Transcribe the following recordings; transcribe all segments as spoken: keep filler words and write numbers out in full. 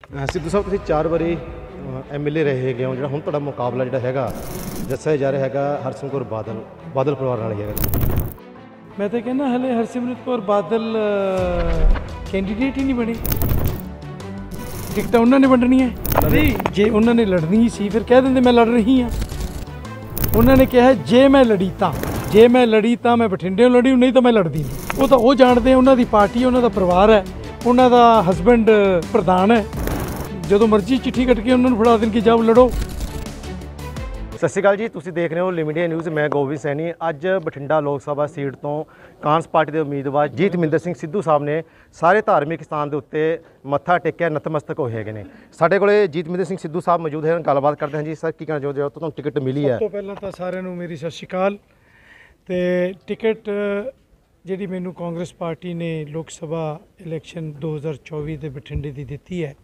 सिद्धू साहब तुसीं चार वारी एम एल ए रहे हैगे हो, जिहड़ा हुण तुहाडा मुकाबला जिहड़ा हैगा दस्सिया जा रहा हैगा हरसिमरत कौर बादल बादल परिवार नाल ही हैगा। मैं तो कहना हले हरसिमरत कौर बादल कैंडीडेट ही नहीं बने, टिकट उन्होंने वंडनी है नहीं, जे उन्होंने लड़नी सी फिर कह देंगे मैं लड़ रही हाँ। उन्होंने कहा जे मैं लड़ी तो जे मैं लड़ी तो मैं बठिंडे लड़ी, नहीं तो मैं लड़दी नहीं। वो तो वो जानते हैं, उन्होंने पार्टी है, उन्होंने परिवार है, उन्होंने हसबैंड प्रधान है, जो मर्जी चिट्ठी कट के उन्होंने फड़ा देन कि जाओ लड़ो। सत श्री अकाल जी, तुसीं देख रहे हो लिमिटेड न्यूज़। मैं गोविंद सैनी। अज बठिंडा लोक सभा सीट तो कांग्रेस पार्टी के उम्मीदवार जीतमिंदर सिंह सिद्धू साहब ने सारे धार्मिक स्थान के उत्ते मत्था टेकिया, नतमस्तक होए हैगे ने। साडे कोले जीतमिंदर सिंह सिद्धू साहब मौजूद हैं, गलबात करते हैं। जी सर, की कहना चाहते हो? तुहानूं टिकट मिली है? सब तो पहला तो सारिਆਂ ਨੂੰ मेरी सत श्री अकाल। ते टिकट जिहड़ी मैनूं कांग्रेस पार्टी ने लोक सभा इलैक्शन दो हज़ार चौबीस के बठिंडे की दित्ती है,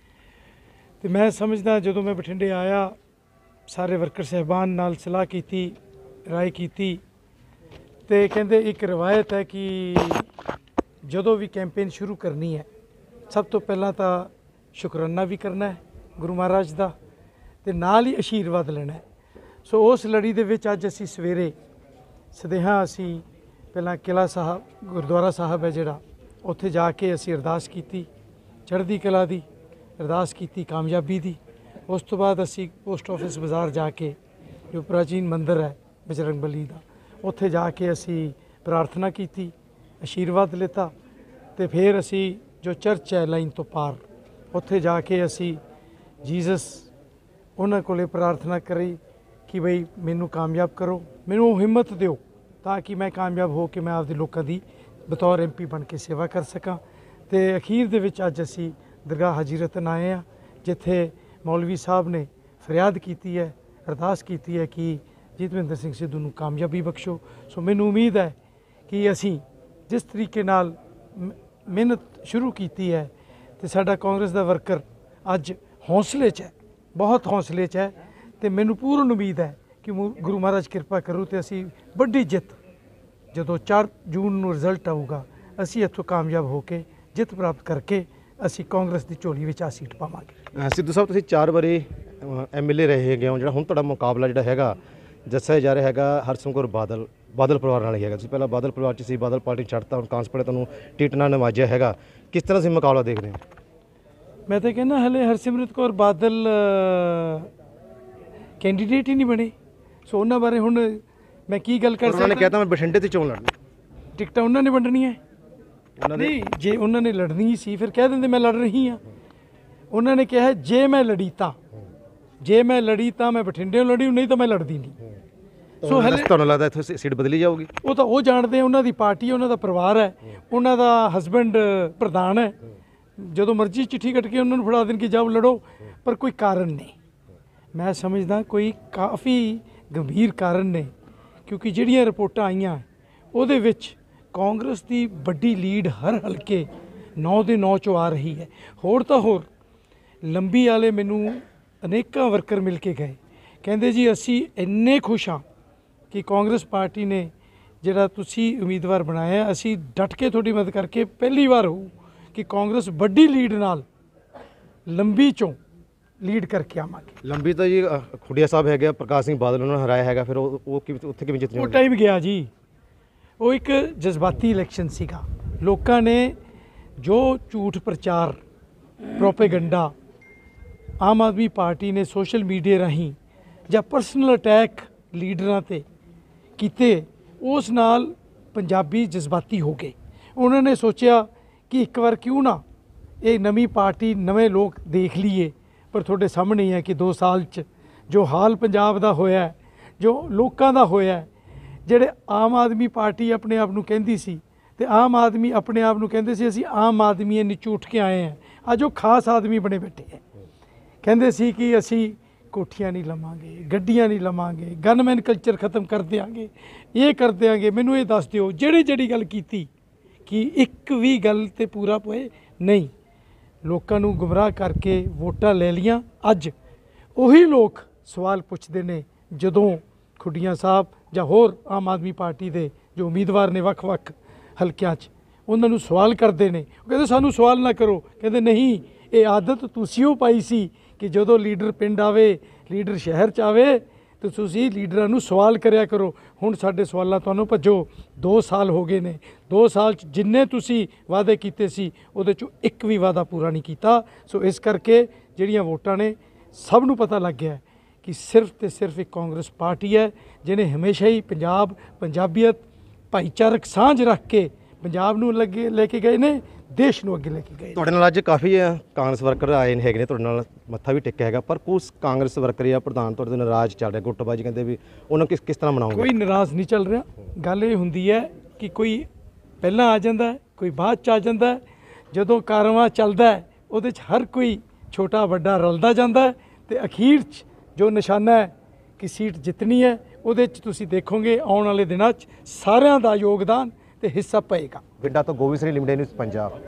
तो मैं समझदा जदों मैं बठिंडे आया सारे वर्कर साहबान नाल सलाह की, राय की, तो कहते एक रवायत है कि जदों भी कैंपेन शुरू करनी है सब तो पहला तो शुकराना भी करना है गुरु महाराज का, तो नाल ही आशीर्वाद लेना है। सो उस लड़ी दे विच अज असी सवेरे सदेहा असी पहला किला साहब गुरुद्वारा साहब है जिहड़ा उत्थे जाके असी अरदास की, चढ़दी कला दी अरदास की, कामयाबी दी। उस तो बाद असी पोस्ट ऑफिस बाज़ार जाके जो प्राचीन मंदिर है बजरंग बली का, उत्थे जाके असी प्रार्थना की, आशीर्वाद लेता, तो फिर असी जो चर्च है लाइन तो पार उत्थे जाके असी जीसस उन्हां कोले प्रार्थना करी कि बई मैनू कामयाब करो, मैनू हिम्मत दिओ ताकि मैं कामयाब हो के मैं आपदे लोकां दी बतौर एम पी बन के सेवा कर सकां। तो अखीर दे विच अज असी दरगाह हाजी रतन आए हैं, जिथे मौलवी साहब ने फरियाद की है, अरदास की है कि जीतमिंदर सिंह सिद्धू नूं कामयाबी बख्शो। सो मैनूं उम्मीद है कि असी जिस तरीके नाल मेहनत शुरू की है तो साडा कांग्रेस का वर्कर अज हौसले च है, बहुत हौसले च है, तो मैनूं पूर्ण उम्मीद है कि गुरु महाराज कृपा करूँ तो असी वड्डी जित जदों चार जून नूं रिजल्ट आऊगा असी इत्थों कामयाब होकर जित प्राप्त करके असी कांग्रेस की झोली विच आ सीट पावांगे। सिद्धू साहब तुसीं चार वारी एम एल ए रहे हैगे हो, जिहड़ा हुण तुहाडा मुकाबला जिहड़ा हैगा दस्सिया जा रहा हैगा हरसिमरत कौर बादल बादल परिवार नाल ही हैगा। तुसीं पहला बादल परिवार च सी, बादल पार्टी छड्डता, हुण कांग्रेस पार्टी तुहानूं टिकट नाल नवाजिया हैगा, किस तरह से मुकाबला देख रहे हो? मैं तो कहना हले हरसिमरत कौर बादल कैंडीडेट ही नहीं बने, सो उन्होंने बारे हुण मैं की गल कर सकदा? उन्होंने कहता मैं बठिंडे ते चोण लड़नी, टिकट उन्होंने वंडनी है नहीं, जे उन्होंने लड़नी सी फिर कह देंगे मैं लड़ रही हाँ। उन्होंने कहा जे मैं लड़ी तो जे मैं लड़ी तो मैं बठिंडे लड़ी, नहीं तो मैं लड़दी नहीं। सो हले तुहानूं लगदा इत्थों सीट बदली जाऊगी? वो तो वो जानते हैं, उन्होंने पार्टी है, उन्होंने परिवार है, उन्होंने हसबैंड प्रधान है, जो मर्जी चिट्ठी कट के उन्होंने फड़ा देन कि जाओ लड़ो, पर कोई कारण नहीं। मैं समझदा कोई काफ़ी गंभीर कारण ने, क्योंकि जिहड़ियां रिपोर्टां आईयां उहदे विच कांग्रेस की बड़ी लीड हर हल्के नौ दे नौ चो आ रही है। होर तो होर लंबी वाले मैनू अनेकों वर्कर मिल के गए, कहते जी असी इन्ने खुश हाँ कि कांग्रेस पार्टी ने जिहड़ा तुसी उम्मीदवार बनाया, असी डट के थोड़ी मदद करके पहली बार हो कि कांग्रेस बड़ी लीड नाल लंबी चों लीड करके आवांगे। लंबी तो जी खुड़िया साहब है, प्रकाश सिंह बादल उन्होंने हराया है, फिर उत्थे किवें जितने? वो टाइम गया जी, वो एक जज्बाती इलैक्शन सीगा। लोगों ने जो झूठ प्रचार प्रोपेगंडा आम आदमी पार्टी ने सोशल मीडिया राही या परसनल अटैक लीडरां ते कीते, उस नाल पंजाबी जज्बाती हो गए। उन्होंने सोचा कि एक बार क्यों ना ये नवी पार्टी नवे लोग देख लीए, पर थोड़े सामने ही है कि दो साल च जो हाल पंजाब दा होया है, जो लोगों का होया है, ਜਿਹੜੇ आम आदमी पार्टी अपने आप नूं कहंदी सी ते आम आदमी अपने आप नूं कहंदे सी असीं आम आदमी नीचों उठ के आए हैं, अज वो खास आदमी बने बैठे हैं। कहंदे सी कि असीं कोठियां नहीं लवांगे, गड्डियां नहीं लवांगे, गनमैन कल्चर खत्म कर देंगे, ये कर देंगे। मैनूं ये दस दिओ जिहड़ी जिहड़ी गल कीती कि एक भी गल ते पूरा पोए नहीं, लोकां नूं गुमराह करके वोटां ले लियां। अज उही लोग सवाल पुछदे ने जदों खुडिया साहब ਜਾਂ ਹੋਰ आम आदमी पार्टी के जो उम्मीदवार ने ਵੱਖ-ਵੱਖ हल्कियां च उन्होंने सवाल करते हैं, कहते सानू सवाल ना करो, कहते नहीं ਇਹ ਆਦਤ ਤੁਸੀਂ ਉਹ ਪਾਈ ਸੀ ਕਿ ਜਦੋਂ ਲੀਡਰ ਪਿੰਡ ਆਵੇ, ਲੀਡਰ ਸ਼ਹਿਰ 'ਚ ਆਵੇ ਤੇ ਤੁਸੀਂ ਲੀਡਰਾਂ ਨੂੰ ਸਵਾਲ ਕਰਿਆ ਕਰੋ। ਹੁਣ ਸਾਡੇ ਸਵਾਲਾਂ ਤੁਹਾਨੂੰ ਭੱਜੋ। ਦੋ ਸਾਲ ਹੋ ਗਏ ਨੇ, ਦੋ ਸਾਲ 'ਚ ਜਿੰਨੇ ਤੁਸੀਂ ਵਾਅਦੇ ਕੀਤੇ ਸੀ ਉਹਦੇ 'ਚੋਂ ਇੱਕ ਵੀ ਵਾਅਦਾ ਪੂਰਾ ਨਹੀਂ ਕੀਤਾ। ਸੋ ਇਸ ਕਰਕੇ ਜਿਹੜੀਆਂ ਵੋਟਾਂ ਨੇ ਸਭ ਨੂੰ ਪਤਾ ਲੱਗ ਗਿਆ ਕਿ ਸਿਰਫ ਤੇ ਸਿਰਫ ਇੱਕ ਕਾਂਗਰਸ ਪਾਰਟੀ ਹੈ ਜਿਹਨੇ ਹਮੇਸ਼ਾ ਹੀ ਪੰਜਾਬ, ਪੰਜਾਬੀਅਤ, ਭਾਈਚਾਰਕ ਸਾਂਝ ਰੱਖ ਕੇ ਪੰਜਾਬ ਨੂੰ ਲੱਗੇ ਲੈ ਕੇ ਗਏ ਨੇ, ਦੇਸ਼ ਨੂੰ ਅੱਗੇ ਲੈ ਕੇ ਗਏ ਨੇ। ਤੁਹਾਡੇ ਨਾਲ ਅੱਜ ਕਾਫੀ ਅ, ਕਾਂਗਰਸ ਵਰਕਰ ਆਏ ਨੇ ਹੈਗੇ ਨੇ, ਤੁਹਾਡੇ ਨਾਲ ਮੱਥਾ ਵੀ ਟੇਕਿਆ ਹੈਗਾ, ਪਰ ਕੁਝ ਕਾਂਗਰਸ ਵਰਕਰ ਜਾਂ ਪ੍ਰਧਾਨ ਤੁਹਾਡੇ ਤੋਂ ਨਾਰਾਜ਼ ਚੱਲ ਰਿਹਾ, ਗੁੱਟਬਾਜੀ ਕਹਿੰਦੇ ਵੀ ਉਹਨਾਂ ਕਿਸ ਕਿਸ ਤਰ੍ਹਾਂ ਮਨਾਉਂਗੇ? ਕੋਈ ਨਾਰਾਜ਼ ਨਹੀਂ ਚੱਲ ਰਿਹਾ। ਗੱਲ ਇਹ ਹੁੰਦੀ ਹੈ ਕਿ ਕੋਈ ਪਹਿਲਾਂ ਆ ਜਾਂਦਾ ਹੈ, ਕੋਈ ਬਾਅਦ 'ਚ ਆ ਜਾਂਦਾ ਹੈ। ਜਦੋਂ ਕਾਰਵਾਂ ਚੱਲਦਾ ਹੈ ਉਹਦੇ 'ਚ ਹਰ ਕੋਈ ਛੋਟਾ ਵੱਡਾ ਰਲਦਾ ਜਾਂਦਾ ਹੈ ਤੇ ਅਖੀਰ 'ਚ ਜੋ ਨਿਸ਼ਾਨਾ ਹੈ ਕਿ ਸੀਟ ਜਿੱਤਣੀ ਹੈ, ਉਹਦੇ 'ਚ ਤੁਸੀਂ ਦੇਖੋਗੇ ਆਉਣ ਵਾਲੇ ਦਿਨਾਂ 'ਚ ਸਾਰਿਆਂ ਦਾ ਯੋਗਦਾਨ ਤੇ ਹਿੱਸਾ ਪਏਗਾ। ਗਿੱਡਾ ਤੋਂ ਗੋਬਿੰਦ ਸਿੰਘ ਲਿਮਿਟਡ ਨਿਊਜ਼ ਪੰਜਾਬ।